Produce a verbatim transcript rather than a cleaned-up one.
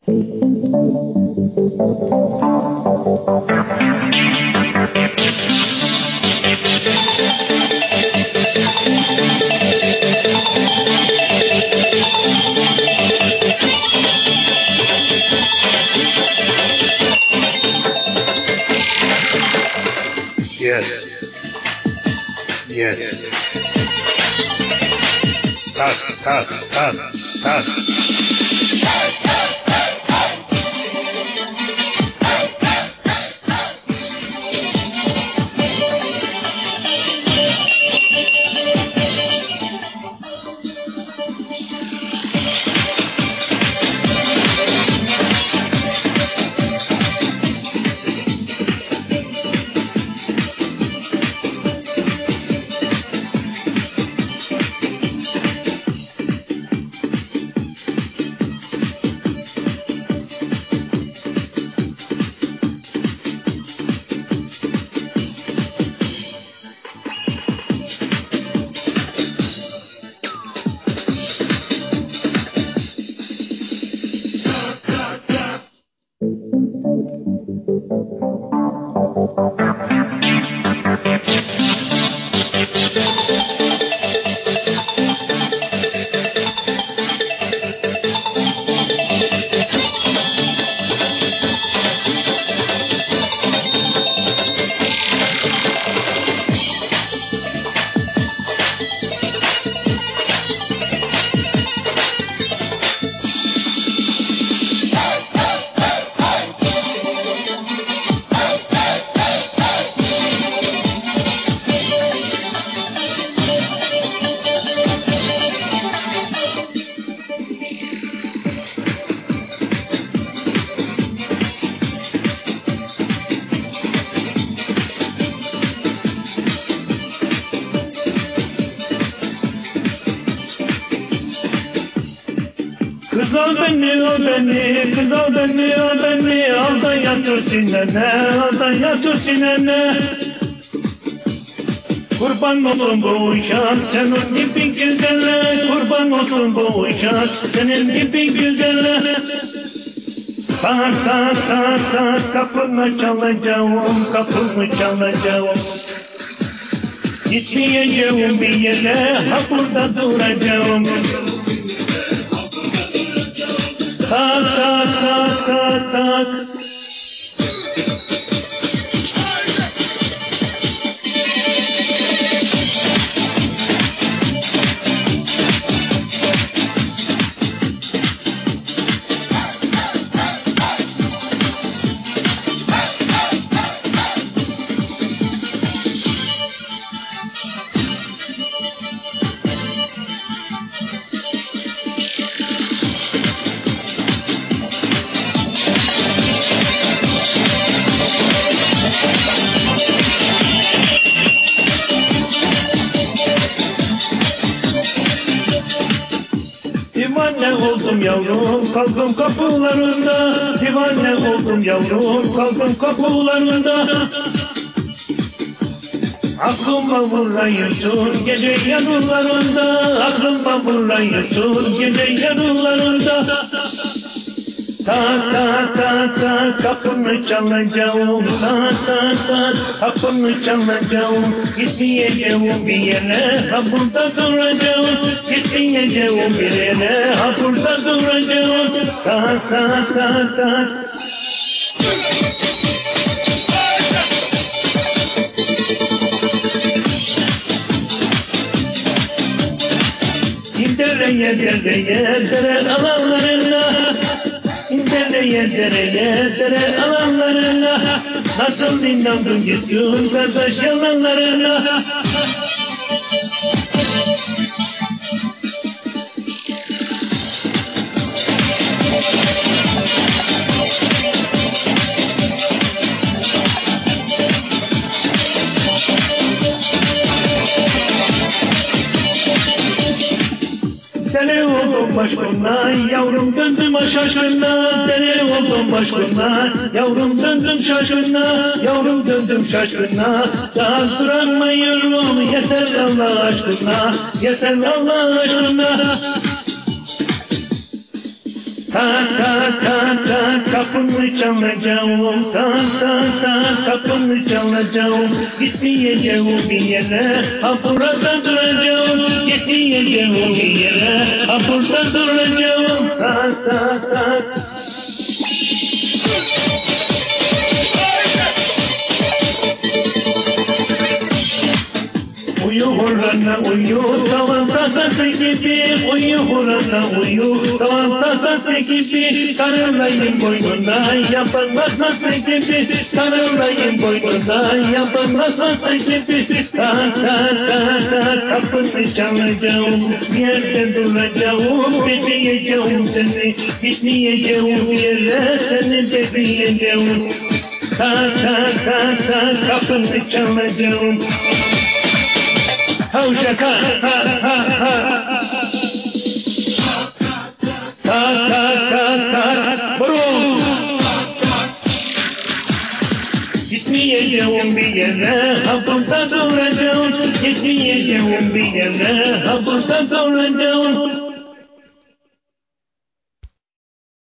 Yes. Yes. Tak, tak, tak, tak. Kız al beni, al beni, kız al beni, al beni, al da yatır sinene, al da yatır sinene. Kurban olsun bu uşak, senin gibi güzelle, kurban olsun bu uşak, senin gibi güzelle. Tak tak tak tak, kapını çalacağım, kapını çalacağım. Gitmeyeceğim bir yere, ha burada duracağım. Tak tak tak tak tak. Divane oldum yavrum, kaldım kapılarında. Divane oldum yavrum, kaldım kapılarında. Aklıma vuruyorsun gece yanılarında, aklıma vuruyorsun gece yanılarında. Tak tak tak tak, kapını çalacağım, tak tak tak, kapını çalacağım. Gitmeyeceğim bir yere, ha burada duracağım. Gitmeyeceğim bir yere, ha burada duracağım. Tak tak tak tak. Dereye dereye dere alanlarına, dereye dereye dere alanlarına. Nasıl inandın gittin kardeş yalanlarına. Deli oldum başkına, yavrum döndüm şaşkına. Deli oldum başkına, yavrum döndüm şaşkına. Yavrum döndüm şaşkına, daha duramıyorum. Yeter Allah aşkına, yeter Allah aşkına. Tak tak tak tak kapını çalacağım. Tak tak tak kapını çalacağım. Gitmeyeceğim bir yere, ha burada duracağım. Gitmeyeceğim bir yere, ha burada duracağım. Tak tak tak. Uyu hurrana uyu, tavan tasası gibi. Uyu hurrana uyu, tavan tasası gibi. Sarılayım boynuna, yapılmaz nasıl gibi. Sarılayım boynuna, yapılmaz nasıl gibi. Tak tak tak tak kapını çalacağım. Bir yerde duracağım, bekleyeceğim seni. Gitmeyeceğim bir yere, seni bekleyeceğim. Tak tak tak tak kapını çalacağım. Ha uşaka, ha ha ha. Tak tak tak tak, vurun. Gitmeyeceğim bir yere, ha burada duracağım. Gitmeyeceğim bir yere, ha burada duracağım.